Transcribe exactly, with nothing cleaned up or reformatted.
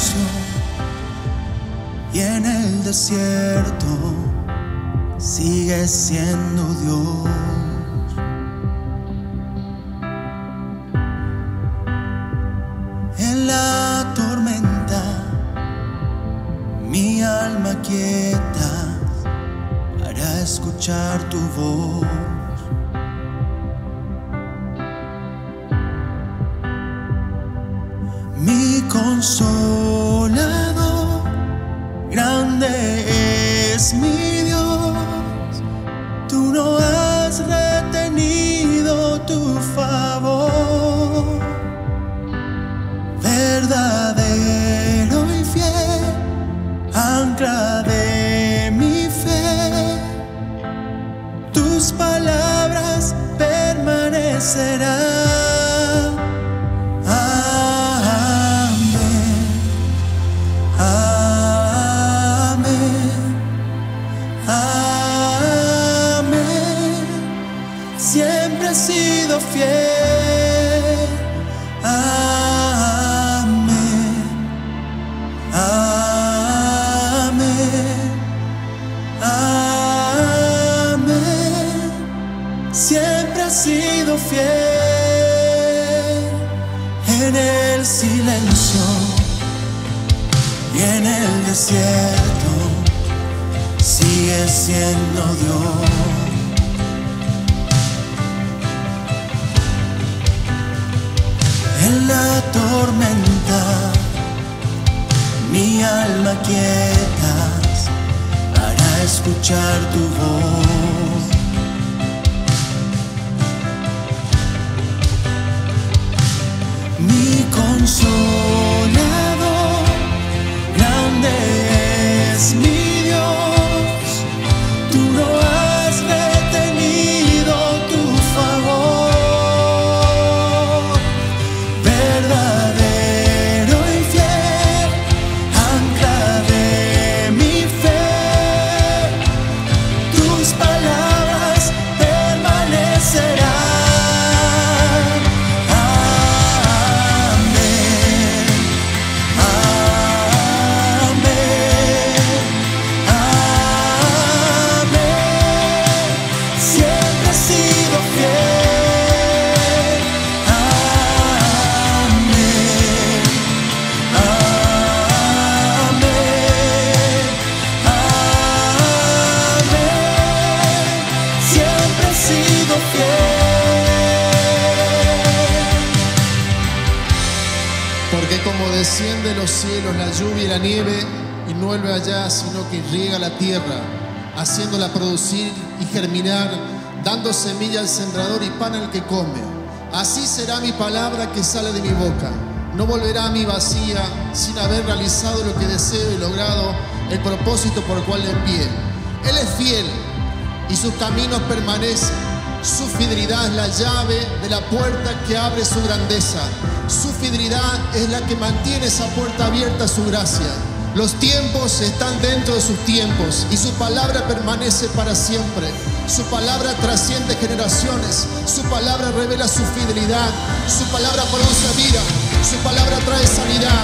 silencio y en el desierto sigue siendo Dios. En la tormenta mi alma quieta para escuchar tu voz. Mi consolador, grande es mi Dios. Tú no has retenido tu favor. Verdadero y fiel, ancla de mi fe. Tus palabras permanecerán. Siempre he sido fiel. Amén. Amén. Amén. Siempre he sido fiel. En el silencio y en el desierto sigue siendo Dios. En la tormenta mi alma quieta para escuchar tu voz. Mi consolador, grande es mi Dios. Tú no has retenido tu favor. Verdadero y fiel, ancla de mi fe. Tus palabras permanecerán. Amén. Amén. Amén. Siempre he sido fiel. Amén. Amén. Amén. Siempre he sido fiel. Porque como desciende de los cielos la lluvia y la nieve, y no vuelve allá, sino que riega la tierra, haciéndola producir y germinar, dando semilla al sembrador y pan al que come. Así será mi palabra que sale de mi boca. No volverá a mí vacía, sin haber realizado lo que deseo y logrado el propósito por el cual le envié. Él es fiel y sus caminos permanecen. Su fidelidad es la llave de la puerta que abre su grandeza. Su fidelidad es la que mantiene esa puerta abierta a su gracia. Los tiempos están dentro de sus tiempos y su palabra permanece para siempre. Su palabra trasciende generaciones. Su palabra revela su fidelidad. Su palabra produce vida. Su palabra trae sanidad.